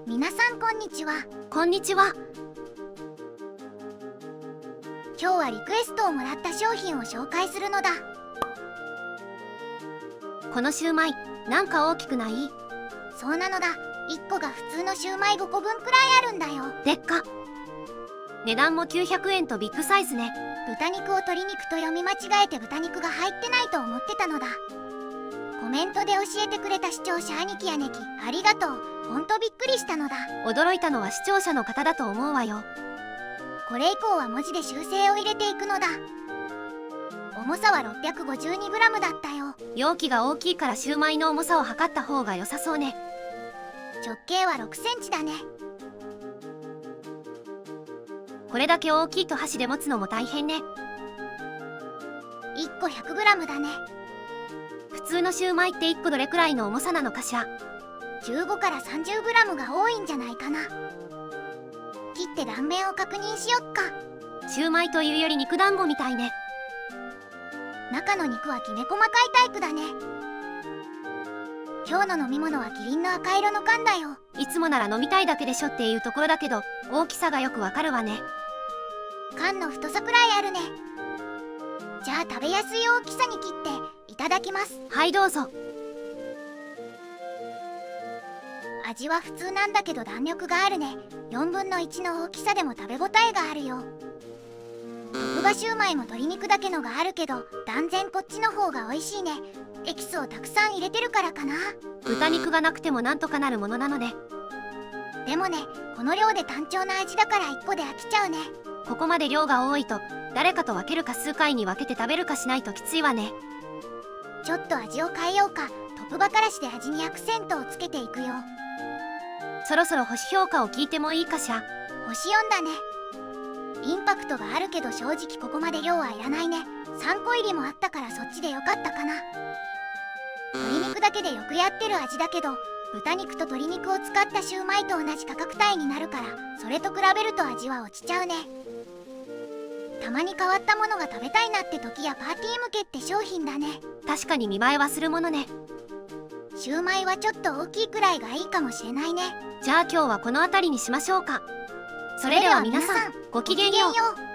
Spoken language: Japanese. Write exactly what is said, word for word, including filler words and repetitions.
皆さんこんにちは。 こんにちは。 今日はリクエストをもらった商品を紹介するのだ。 このシューマイなんか大きくない？ そうなのだ。いっこが普通のシューマイごこぶんくらいあるんだよ。 でっか。値段もきゅうひゃくえんとビッグサイズね。 豚肉を鶏肉と読み間違えて豚肉が入ってないと思ってたのだ。コメントで教えてくれた視聴者兄貴やねきありがとう。ほんとびっくりしたのだ。 驚いたのは視聴者の方だと思うわよ。 これ以降は文字で修正を入れていくのだ。重さは ろっぴゃくごじゅうにグラム だったよ。 容器が大きいからシューマイの重さを測った方が良さそうね。 直径はろくセンチだね。 これだけ大きいと箸で持つのも大変ね。 いっこ ひゃくグラム だね。 普通のシューマイっていっこどれくらいの重さなのかしら？ じゅうごからさんじゅうグラム が多いんじゃないかな。切って断面を確認しよっか。 シューマイというより肉団子みたいね。 中の肉はきめ細かいタイプだね。今日の飲み物はキリンの赤色の缶だよ。 いつもなら飲みたいだけでしょっていうところだけど、大きさがよくわかるわね。 缶の太さくらいあるね。じゃあ食べやすい大きさに切っていただきます。 はいどうぞ。 味は普通なんだけど弾力があるね。よんぶんのいちの大きさでも食べ応えがあるよ。特馬シューマイも鶏肉だけのがあるけど断然こっちの方が美味しいね。エキスをたくさん入れてるからかな。 豚肉がなくてもなんとかなるものなので。 でもね、この量で単調な味だからいっこで飽きちゃうね。 ここまで量が多いと誰かと分けるか数回に分けて食べるかしないときついわね。 ちょっと味を変えようか。トップバからしで味にアクセントをつけていくよ。 そろそろ星評価を聞いてもいいかしら？ 星よんだね。インパクトがあるけど正直ここまで量はいらないね。さんこ入りもあったからそっちでよかったかな。鶏肉だけでよくやってる味だけど豚肉と鶏肉を使ったシューマイと同じ価格帯になるからそれと比べると味は落ちちゃうね。たまに変わったものが食べたいなって時やパーティー向けって商品だね。 確かに見栄えはするものね。 シューマイはちょっと大きいくらいがいいかもしれないね。 じゃあ今日はこの辺りにしましょうか。それでは皆さんごきげんよう。